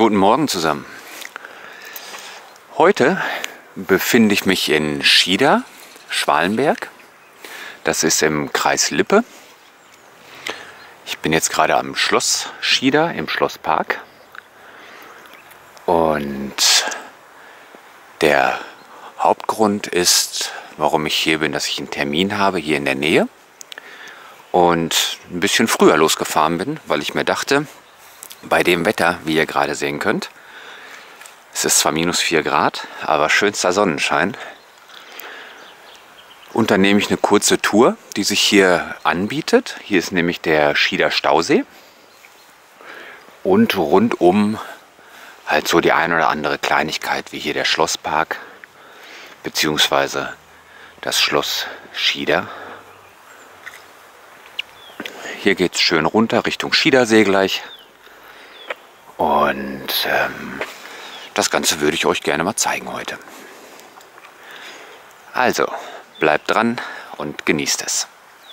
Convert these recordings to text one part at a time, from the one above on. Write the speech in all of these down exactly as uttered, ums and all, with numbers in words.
Guten Morgen zusammen. Heute befinde ich mich in Schieder, Schwalenberg. Das ist im Kreis Lippe. Ich bin jetzt gerade am Schloss Schieder, im Schlosspark. Und der Hauptgrund ist, warum ich hier bin, dass ich einen Termin habe hier in der Nähe. Und ein bisschen früher losgefahren bin, weil ich mir dachte, bei dem Wetter, wie ihr gerade sehen könnt, es ist zwar minus vier Grad, aber schönster Sonnenschein, unternehme ich eine kurze Tour, die sich hier anbietet. Hier ist nämlich der Schieder Stausee und rundum halt so die ein oder andere Kleinigkeit, wie hier der Schlosspark beziehungsweise das Schloss Schieder. Hier geht es schön runter Richtung Schiedersee gleich. Und ähm, das Ganze würde ich euch gerne mal zeigen heute. Also, bleibt dran und genießt es.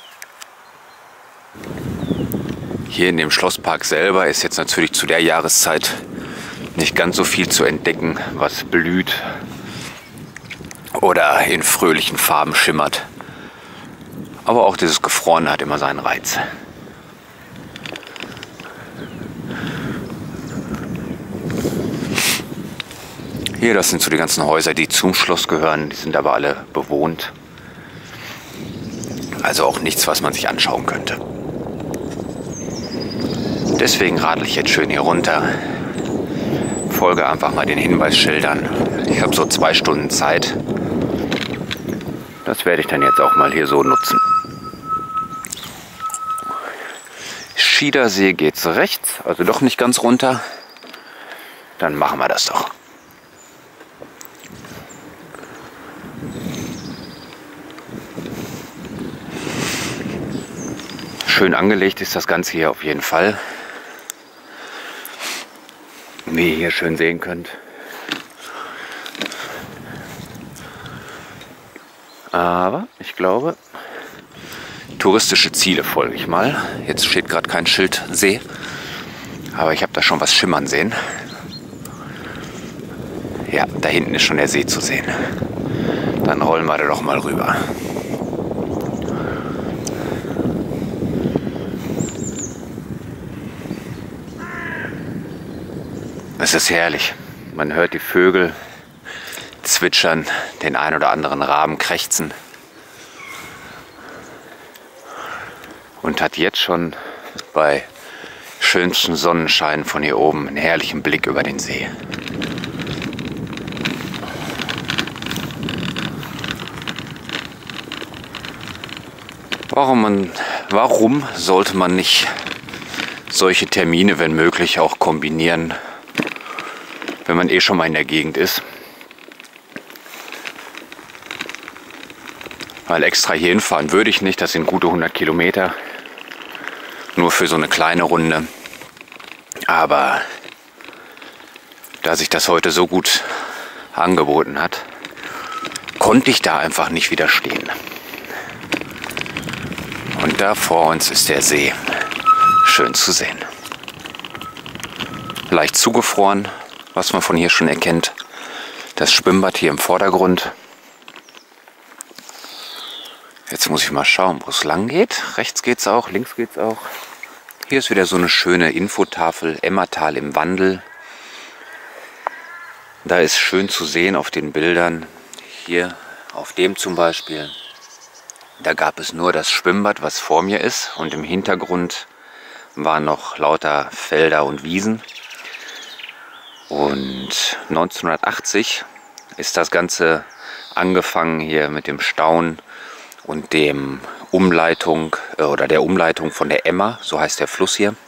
Hier in dem Schlosspark selber ist jetzt natürlich zu der Jahreszeit nicht ganz so viel zu entdecken, was blüht oder in fröhlichen Farben schimmert. Aber auch dieses Gefrorene hat immer seinen Reiz. Hier, das sind so die ganzen Häuser, die zum Schloss gehören. Die sind aber alle bewohnt. Also auch nichts, was man sich anschauen könnte. Deswegen radel ich jetzt schön hier runter. Folge einfach mal den Hinweisschildern. Ich habe so zwei Stunden Zeit. Das werde ich dann jetzt auch mal hier so nutzen. Schiedersee geht's rechts, also doch nicht ganz runter. Dann machen wir das doch. Schön angelegt ist das Ganze hier auf jeden Fall. Wie ihr hier schön sehen könnt. Aber ich glaube, touristische Ziele folge ich mal. Jetzt steht gerade kein Schild See, aber ich habe da schon was schimmern sehen. Ja, da hinten ist schon der See zu sehen. Dann rollen wir da doch mal rüber. Es ist herrlich. Man hört die Vögel zwitschern, den ein oder anderen Raben krächzen und hat jetzt schon bei schönstem Sonnenschein von hier oben einen herrlichen Blick über den See. Warum, man, warum sollte man nicht solche Termine, wenn möglich, auch kombinieren, wenn man eh schon mal in der Gegend ist? Weil extra hier hinfahren würde ich nicht, das sind gute hundert Kilometer. Nur für so eine kleine Runde. Aber da sich das heute so gut angeboten hat, konnte ich da einfach nicht widerstehen. Und da vor uns ist der See. Schön zu sehen. Leicht zugefroren, was man von hier schon erkennt. Das Schwimmbad hier im Vordergrund. Jetzt muss ich mal schauen, wo es lang geht. Rechts geht es auch, links geht es auch. Hier ist wieder so eine schöne Infotafel, Emmertal im Wandel. Da ist schön zu sehen auf den Bildern. Hier auf dem zum Beispiel. Da gab es nur das Schwimmbad, was vor mir ist. Und im Hintergrund waren noch lauter Felder und Wiesen. Und neunzehnhundertachtzig ist das Ganze angefangen hier mit dem Stauen und dem Umleitung äh, oder der Umleitung von der Emmer, so heißt der Fluss hier.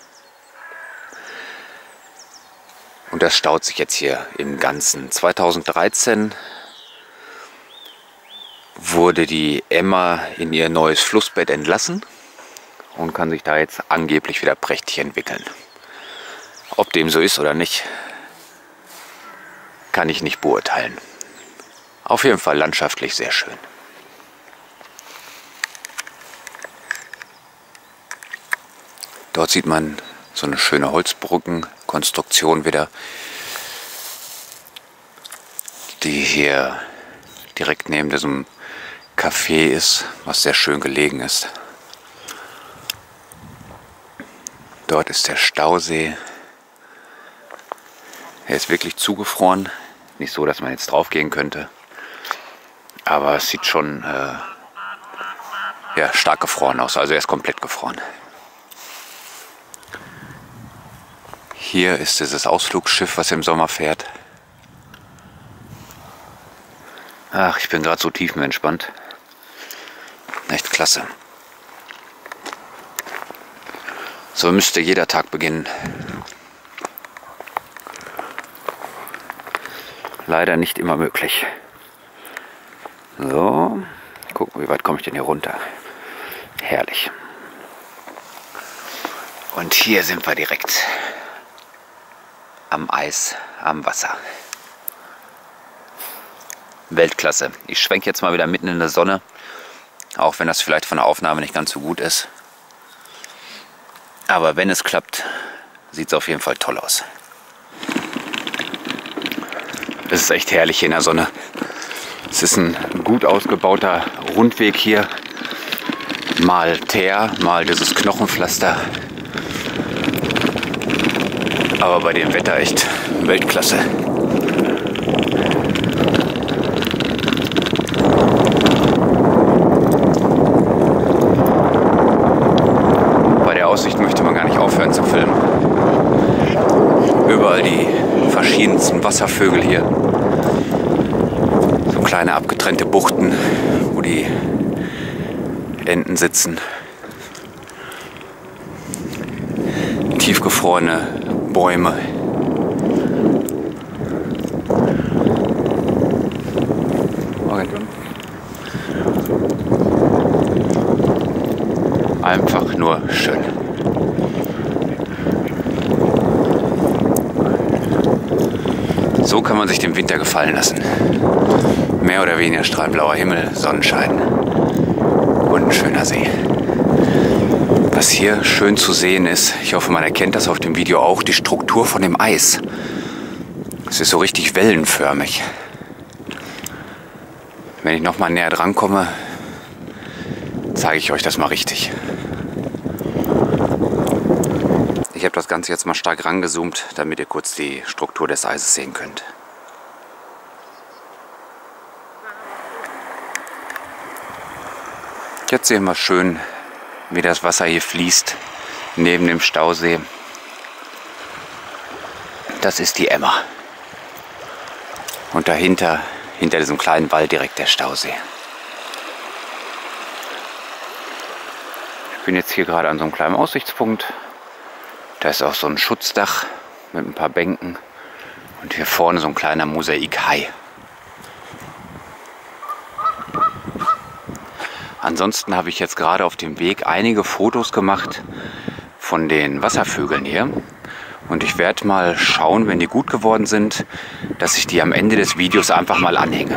Und das staut sich jetzt hier im Ganzen. zweitausenddreizehn wurde die Emmer in ihr neues Flussbett entlassen und kann sich da jetzt angeblich wieder prächtig entwickeln. Ob dem so ist oder nicht, kann ich nicht beurteilen. Auf jeden Fall landschaftlich sehr schön. Dort sieht man so eine schöne Holzbrückenkonstruktion wieder, die hier direkt neben diesem Café ist, was sehr schön gelegen ist. Dort ist der Stausee. Er ist wirklich zugefroren. Nicht so, dass man jetzt drauf gehen könnte. Aber es sieht schon äh, ja, stark gefroren aus. Also er ist komplett gefroren. Hier ist dieses Ausflugsschiff, was im Sommer fährt. Ach, ich bin gerade so tiefenentspannt. Echt klasse. So müsste jeder Tag beginnen. Leider nicht immer möglich. So, gucken, wie weit komme ich denn hier runter. Herrlich. Und hier sind wir direkt am Eis, am Wasser. Weltklasse. Ich schwenke jetzt mal wieder mitten in der Sonne, auch wenn das vielleicht von der Aufnahme nicht ganz so gut ist. Aber wenn es klappt, sieht es auf jeden Fall toll aus. Es ist echt herrlich hier in der Sonne. Es ist ein gut ausgebauter Rundweg hier. Mal Teer, mal dieses Knochenpflaster. Aber bei dem Wetter echt Weltklasse. Bei der Aussicht möchte man gar nicht aufhören zu filmen. Überall die verschiedensten Wasservögel hier. So kleine abgetrennte Buchten, wo die Enten sitzen. Tiefgefrorene Bäume. Einfach nur schön. So kann man sich den Winter gefallen lassen. Mehr oder weniger strahlblauer Himmel, Sonnenschein und ein schöner See. Was hier schön zu sehen ist, ich hoffe, man erkennt das auf dem Video auch, die Struktur von dem Eis. Es ist so richtig wellenförmig. Wenn ich noch mal näher dran komme, zeige ich euch das mal richtig. Ich habe das Ganze jetzt mal stark rangezoomt, damit ihr kurz die Struktur des Eises sehen könnt. Jetzt sehen wir schön, wie das Wasser hier fließt, neben dem Stausee. Das ist die Emmer. Und dahinter, hinter diesem kleinen Wald, direkt der Stausee. Ich bin jetzt hier gerade an so einem kleinen Aussichtspunkt. Da ist auch so ein Schutzdach mit ein paar Bänken. Und hier vorne so ein kleiner Mosaik-Hai. Ansonsten habe ich jetzt gerade auf dem Weg einige Fotos gemacht von den Wasservögeln hier. Und ich werde mal schauen, wenn die gut geworden sind, dass ich die am Ende des Videos einfach mal anhänge.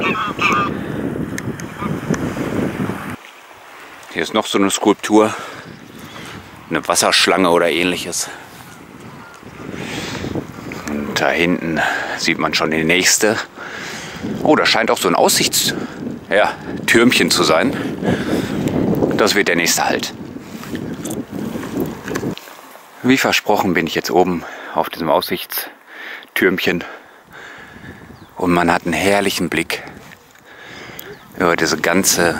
Hier ist noch so eine Skulptur. Eine Wasserschlange oder ähnliches. Und da hinten sieht man schon die nächste. Oh, da scheint auch so ein Aussichtstürmchen ja, Türmchen zu sein. Das wird der nächste Halt. Wie versprochen bin ich jetzt oben auf diesem Aussichtstürmchen. Und man hat einen herrlichen Blick über diese ganze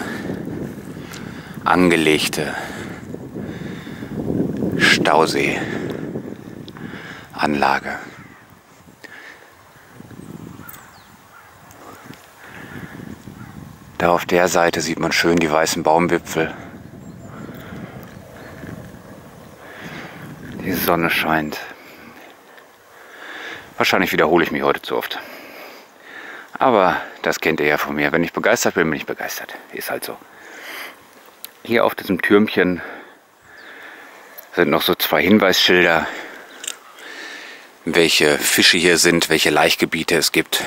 angelegte Stauseeanlage. Da auf der Seite sieht man schön die weißen Baumwipfel. Die Sonne scheint. Wahrscheinlich wiederhole ich mich heute zu oft. Aber das kennt ihr ja von mir. Wenn ich begeistert bin, bin ich begeistert. Ist halt so. Hier auf diesem Türmchen sind noch so zwei Hinweisschilder, welche Fische hier sind, welche Laichgebiete es gibt.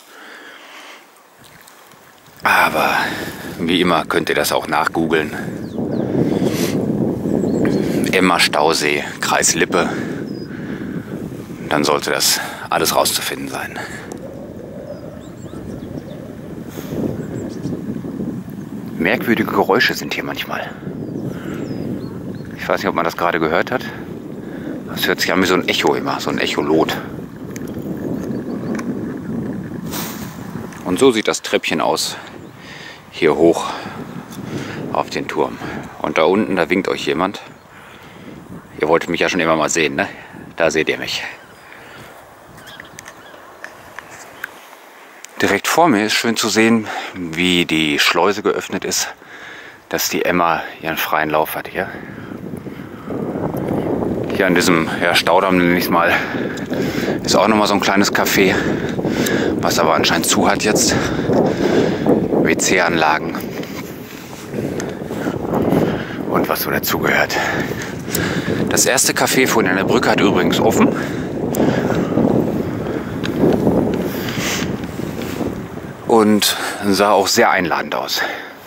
Aber wie immer könnt ihr das auch nachgoogeln. Emmer Stausee, Kreis Lippe. Dann sollte das alles rauszufinden sein. Merkwürdige Geräusche sind hier manchmal. Ich weiß nicht, ob man das gerade gehört hat. Das hört sich an wie so ein Echo immer, so ein Echolot. Und so sieht das Treppchen aus, hier hoch auf den Turm. Und da unten, da winkt euch jemand. Ihr wolltet mich ja schon immer mal sehen, ne? Da seht ihr mich. Direkt vor mir ist schön zu sehen, wie die Schleuse geöffnet ist, dass die Emma ihren freien Lauf hat hier. Hier an diesem ja, Staudamm, nenne ich es mal, ist auch nochmal so ein kleines Café, was aber anscheinend zu hat jetzt. W C-Anlagen und was so dazugehört. Das erste Café vorhin an der Brücke hat übrigens offen. Und sah auch sehr einladend aus.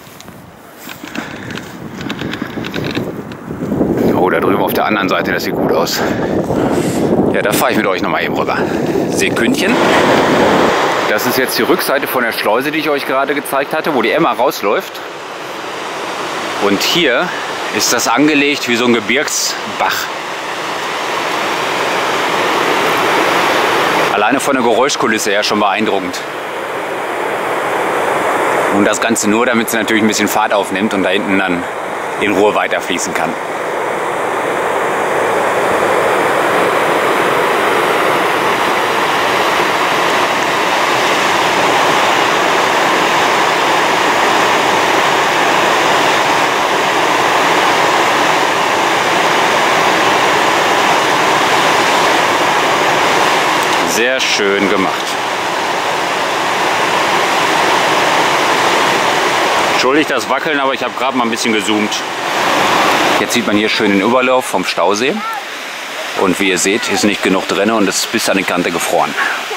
Oh, da drüben auf der anderen Seite, das sieht gut aus. Ja, da fahre ich mit euch nochmal eben rüber. Sekündchen. Das ist jetzt die Rückseite von der Schleuse, die ich euch gerade gezeigt hatte, wo die Emma rausläuft. Und hier ist das angelegt wie so ein Gebirgsbach. Alleine von der Geräuschkulisse her schon beeindruckend. Und das Ganze nur, damit sie natürlich ein bisschen Fahrt aufnimmt und da hinten dann in Ruhe weiterfließen kann. Sehr schön gemacht. Entschuldigt das Wackeln, aber ich habe gerade mal ein bisschen gezoomt. Jetzt sieht man hier schön den Überlauf vom Stausee. Und wie ihr seht, ist nicht genug drin und es ist bis an die Kante gefroren.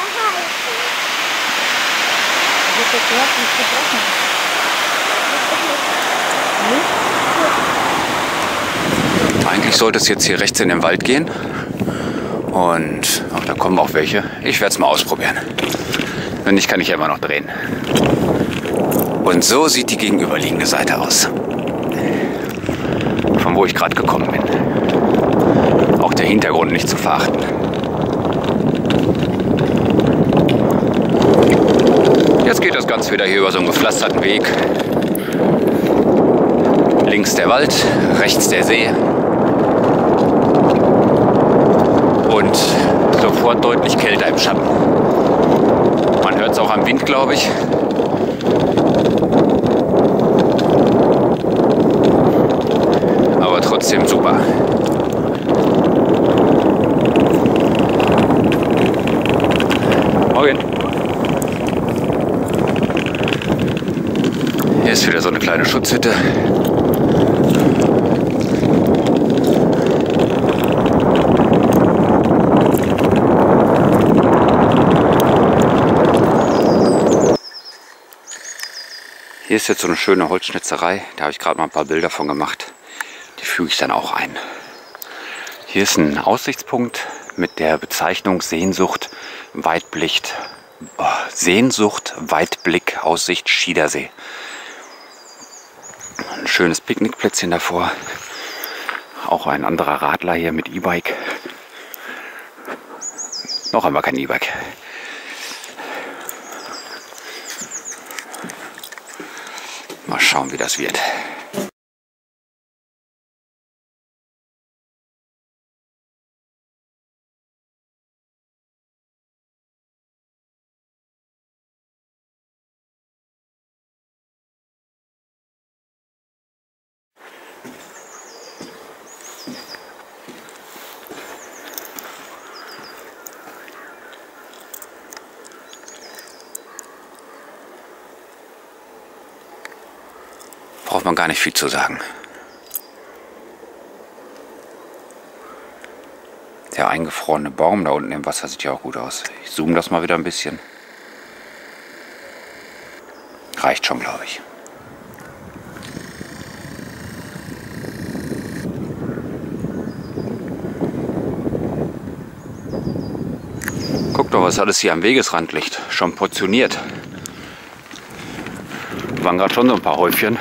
Eigentlich sollte es jetzt hier rechts in den Wald gehen. Und ach, da kommen auch welche. Ich werde es mal ausprobieren. Wenn nicht, kann ich ja immer noch drehen. Und so sieht die gegenüberliegende Seite aus. Von wo ich gerade gekommen bin. Auch der Hintergrund nicht zu verachten. Jetzt geht das Ganze wieder hier über so einen gepflasterten Weg. Links der Wald, rechts der See. Und sofort deutlich kälter im Schatten. Man hört es auch am Wind, glaube ich. Aber trotzdem super. Morgen. Hier ist wieder so eine kleine Schutzhütte. Hier ist jetzt so eine schöne Holzschnitzerei, da habe ich gerade mal ein paar Bilder von gemacht. Die füge ich dann auch ein. Hier ist ein Aussichtspunkt mit der Bezeichnung Sehnsucht, Weitblick, oh, Sehnsucht, Weitblick, Aussicht, Schiedersee. Ein schönes Picknickplätzchen davor. Auch ein anderer Radler hier mit E-Bike. Noch einmal kein E-Bike. Mal schauen, wie das wird. Braucht man gar nicht viel zu sagen. Der eingefrorene Baum da unten im Wasser sieht ja auch gut aus. Ich zoome das mal wieder ein bisschen. Reicht schon, glaube ich. Guckt doch, was alles hier am Wegesrand liegt. Schon portioniert. waren gerade schon so ein paar Häufchen.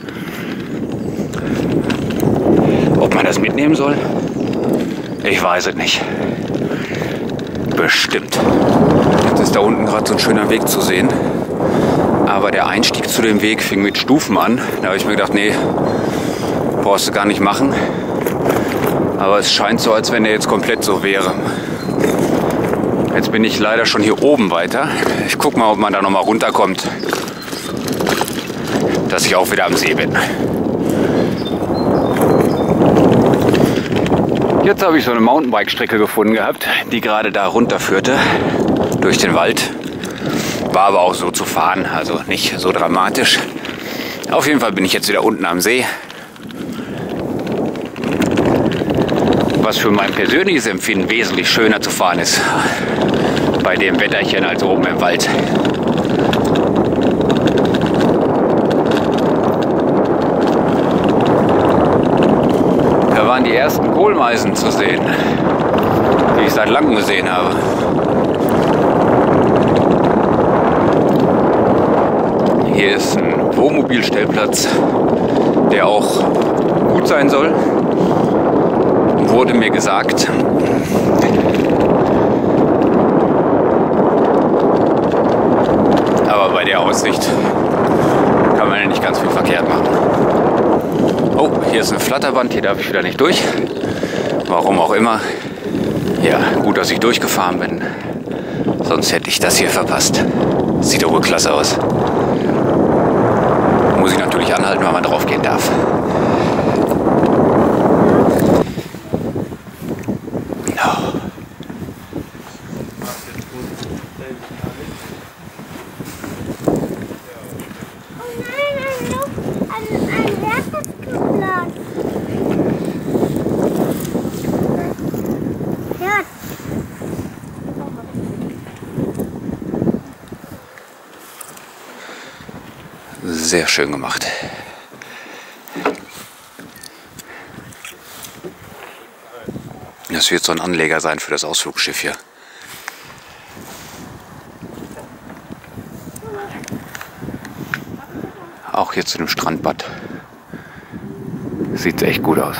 Ob man das mitnehmen soll? Ich weiß es nicht. Bestimmt. Jetzt ist da unten gerade so ein schöner Weg zu sehen. Aber der Einstieg zu dem Weg fing mit Stufen an. Da habe ich mir gedacht, nee, brauchst du gar nicht machen. Aber es scheint so, als wenn der jetzt komplett so wäre. Jetzt bin ich leider schon hier oben weiter. Ich gucke mal, ob man da noch mal runterkommt. Dass ich auch wieder am See bin. Jetzt habe ich so eine Mountainbike-Strecke gefunden gehabt, die gerade da runter führte, durch den Wald. War aber auch so zu fahren, also nicht so dramatisch. Auf jeden Fall bin ich jetzt wieder unten am See. Was für mein persönliches Empfinden wesentlich schöner zu fahren ist, bei dem Wetterchen als oben im Wald. Da waren die ersten Kohlmeisen zu sehen, die ich seit langem gesehen habe. Hier ist ein Wohnmobilstellplatz, der auch gut sein soll, wurde mir gesagt. Aber bei der Aussicht kann man ja nicht ganz viel verkehrt machen. Oh, hier ist eine Flatterband, hier darf ich wieder nicht durch. Warum auch immer. Ja, gut, dass ich durchgefahren bin. Sonst hätte ich das hier verpasst. Sieht doch wohl klasse aus. Muss ich natürlich anhalten, weil man drauf gehen darf. Sehr schön gemacht. Das wird so ein Anleger sein für das Ausflugsschiff hier. Auch hier zu dem Strandbad. Sieht echt gut aus.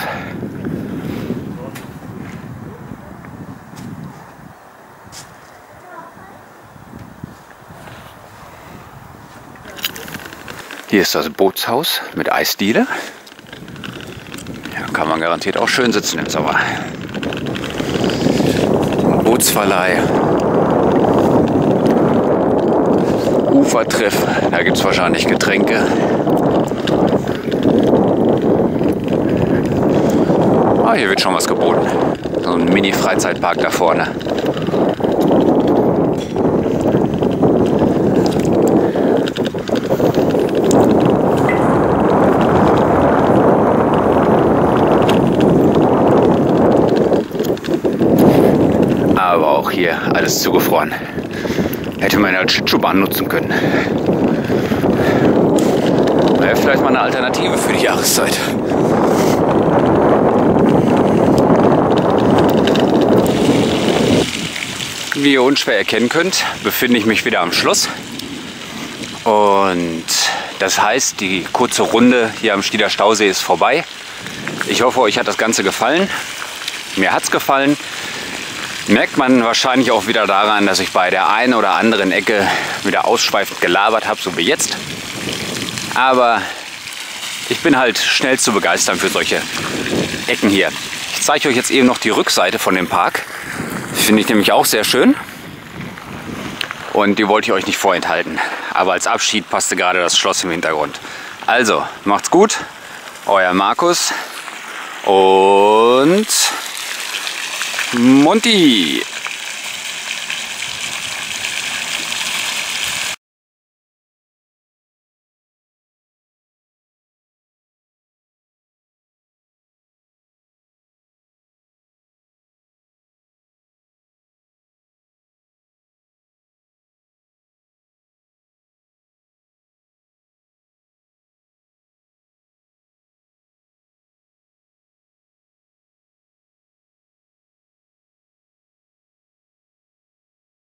Hier ist das Bootshaus mit Eisdiele. Ja, kann man garantiert auch schön sitzen im Sommer. Bootsverleih. Ufertreff, da gibt es wahrscheinlich Getränke. Ah, hier wird schon was geboten. So ein Mini-Freizeitpark da vorne. Aber auch hier alles zugefroren. Hätte man als Schlittschuhbahn nutzen können. Wäre vielleicht mal eine Alternative für die Jahreszeit. Wie ihr unschwer erkennen könnt, befinde ich mich wieder am Schloss. Und das heißt, die kurze Runde hier am Stieder Stausee ist vorbei. Ich hoffe, euch hat das Ganze gefallen. Mir hat es gefallen. Merkt man wahrscheinlich auch wieder daran, dass ich bei der einen oder anderen Ecke wieder ausschweifend gelabert habe, so wie jetzt. Aber ich bin halt schnell zu begeistern für solche Ecken hier. Ich zeige euch jetzt eben noch die Rückseite von dem Park. Finde ich nämlich auch sehr schön. Und die wollte ich euch nicht vorenthalten. Aber als Abschied passte gerade das Schloss im Hintergrund. Also, macht's gut. Euer Markus und Monty.